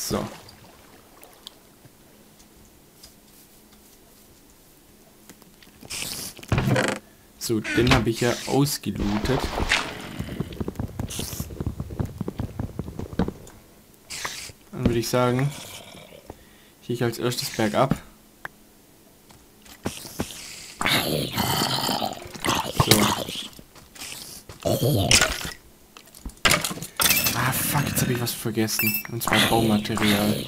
So. So, den habe ich ja ausgelootet. Dann würde ich sagen, gehe ich als erstes bergab. So. Ah, fuck, jetzt habe ich was vergessen. Und zwar Baumaterial.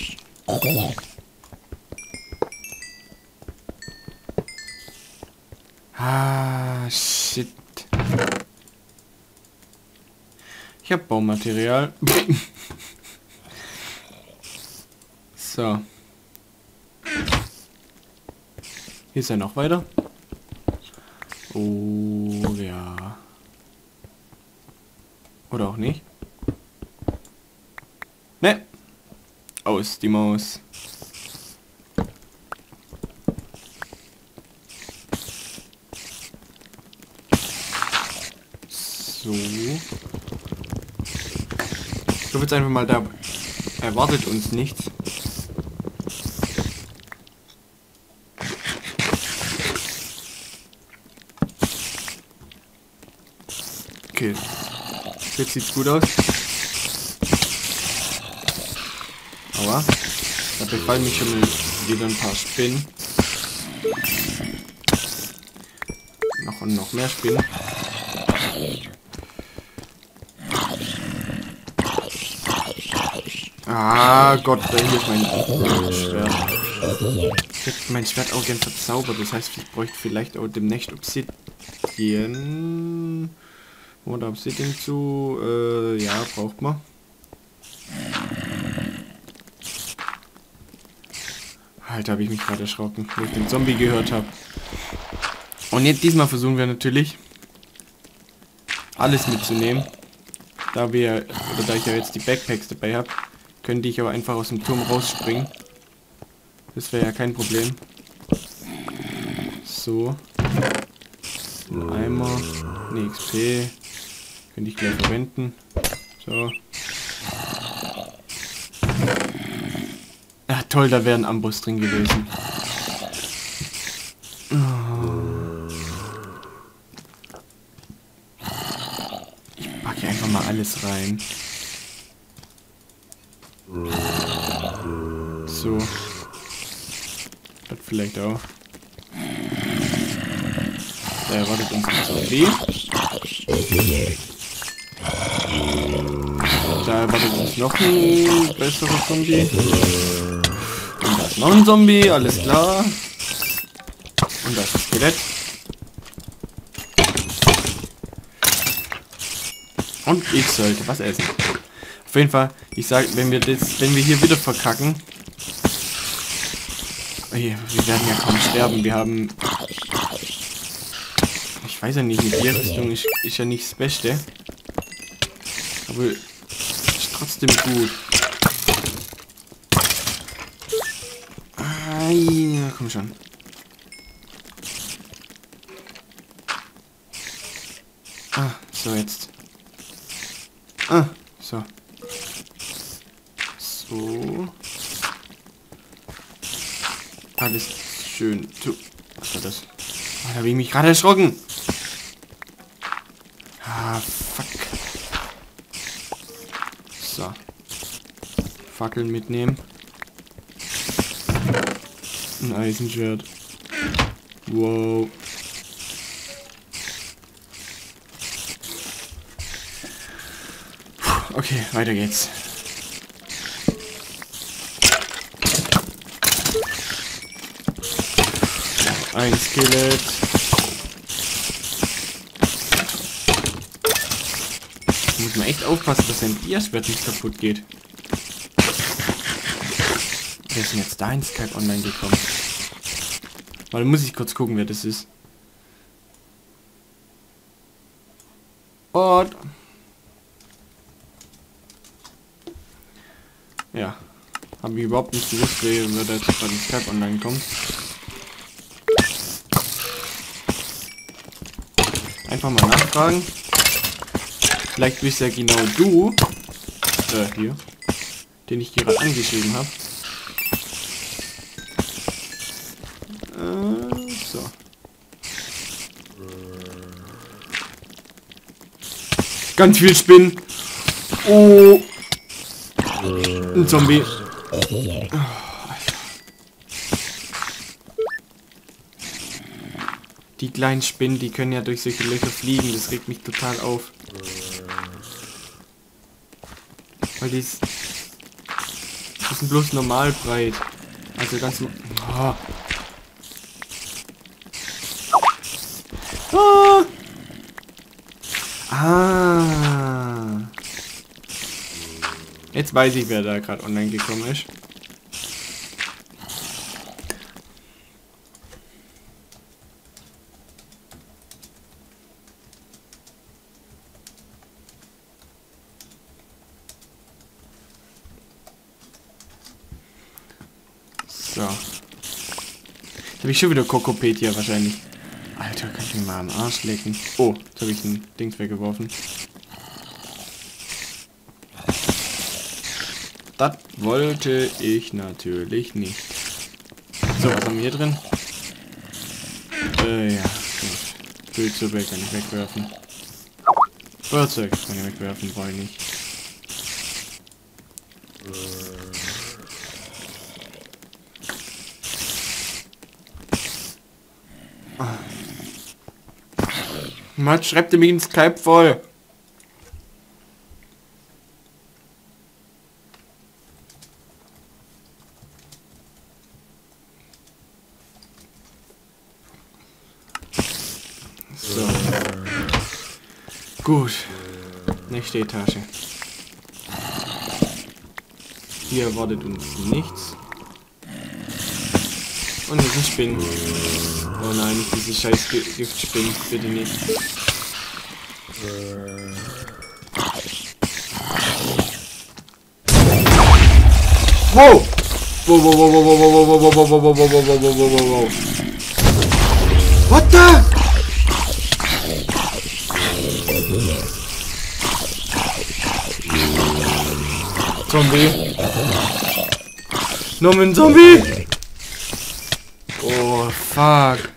Ah, shit. Ich habe Baumaterial. So. Hier ist er noch weiter. Oh, ja. Oder auch nicht. Ne. Aus die Maus. So. Ich glaube jetzt einfach mal, da erwartet uns nichts. Okay. Jetzt sieht's gut aus. Aber da befallen mich schon wieder ein paar Spinnen. Noch und noch mehr Spinnen. Ah Gott, da hier ist mein Schwert. Ich hätte mein Schwert auch gern verzaubert. Das heißt, ich bräuchte vielleicht auch demnächst Obsidian. Oder Obsidian zu. Ja, braucht man. Alter, habe ich mich gerade erschrocken, wo ich den Zombie gehört habe. Und jetzt diesmal versuchen wir natürlich alles mitzunehmen. Da ich ja jetzt die Backpacks dabei habe, könnte ich aber einfach aus dem Turm rausspringen. Das wäre ja kein Problem. So. Ein Eimer. Ne, XP. Könnte ich gleich verwenden. So. Ah, toll, da wäre ein Amboss drin gewesen. Ich packe einfach mal alles rein. So. Das vielleicht auch. Da erwartet uns ein Zombie. Da erwartet uns noch ein besserer Zombie. Und da ist noch ein Zombie, alles klar. Und da ist das Skelett. Und ich sollte was essen. Auf jeden Fall, ich sage, wenn wir hier wieder verkacken. Wir werden ja kaum sterben. Wir haben. Ich weiß ja nicht, mit der Rüstung ist ja nicht das Beste. Aber ist trotzdem gut. Ah, ja, komm schon. Ah, so jetzt. Ah, so. So. Alles schön zu. Was war das? Oh, da habe ich mich gerade erschrocken. Ah, fuck. So. Fackeln mitnehmen. Ein Eisenschwert. Wow. Puh, okay, weiter geht's. Ein Skelett. Da muss man echt aufpassen, dass ein Diaschwert nicht kaputt geht. Wer ist denn jetzt da in Skype Online gekommen? Weil muss ich kurz gucken, wer das ist. Und ja, habe ich überhaupt nicht gewusst, wer da jetzt gerade in Skype Online kommt. Einfach mal nachfragen. Vielleicht bist ja genau du. Hier. den ich gerade angeschrieben habe. So. Ganz viel Spinnen. Oh. Ein Zombie. Die kleinen Spinnen, die können ja durch solche Löcher fliegen. Das regt mich total auf. Weil die sind bloß normal breit. Also ganz... Oh. Ah. Ah. Jetzt weiß ich, wer da gerade online gekommen ist. So. Jetzt habe ich schon wieder Kokopedia wahrscheinlich. Alter, kann ich mir mal am Arsch lecken. Oh, jetzt habe ich ein Ding weggeworfen. Das wollte ich natürlich nicht. So, was haben wir hier drin? Ja, gut. Pilzsuppe kann ich wegwerfen. Feuerzeug kann ich wegwerfen, brauche ich nicht. Mann, schreibt ihr mich in Skype voll. So. Gut. Nächste Etage. Hier erwartet uns nichts. Und hier sind Spinnen. Oh nein, nicht diese scheiß Giftspinnen. Bitte nicht. Wow! Wow, wow, wow, wow, wow, wow, wow, wow, wow, wow, wow, wow, wow, wow, wow, wow, wow. What the? Zombie. Noch ein Zombie. Oh, fuck.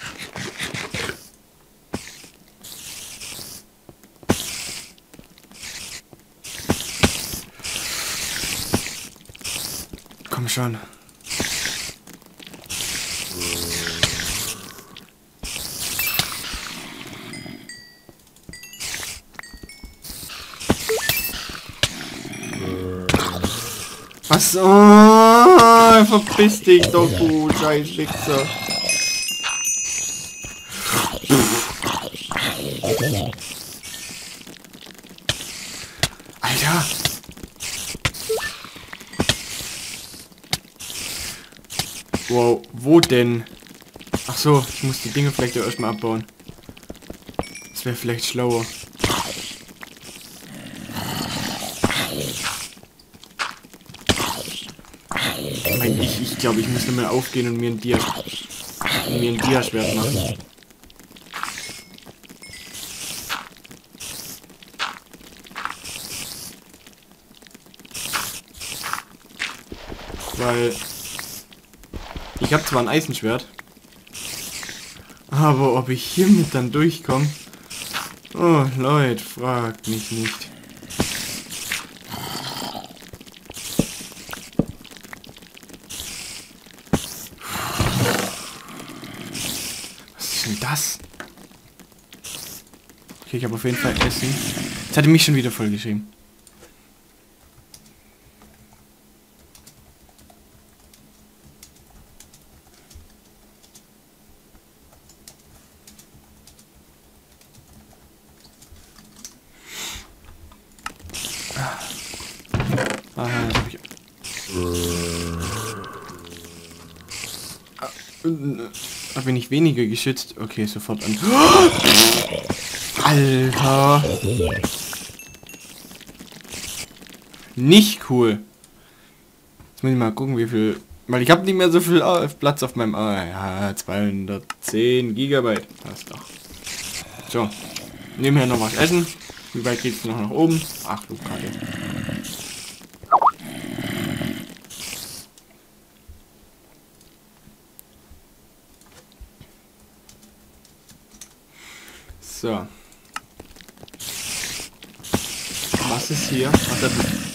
Komm schon. Was? Oh, verpiss dich doch, du scheiß Wichser. Alter. Wow, wo denn? Ach so, ich muss die Dinge vielleicht erstmal abbauen. Das wäre vielleicht schlauer. Ich glaube, ich muss nochmal aufgehen und mir ein Diaschwert machen. Weil ich habe zwar ein Eisenschwert, aber ob ich hiermit dann durchkomme? Oh Leute, fragt mich nicht. Was ist denn das? Okay, ich habe auf jeden Fall Essen. Jetzt hat er mich schon wieder vollgeschrieben. Aha, jetzt hab ich... Da bin ich weniger geschützt. Okay, sofort an. Alter. Nicht cool. Jetzt muss ich mal gucken, wie viel... Weil ich habe nicht mehr so viel Platz auf meinem... ja, 210 Gigabyte. Passt doch. So. Nebenher noch was essen. Wie weit geht's noch nach oben? Ach, du Kacke. So. Was ist hier? Ach,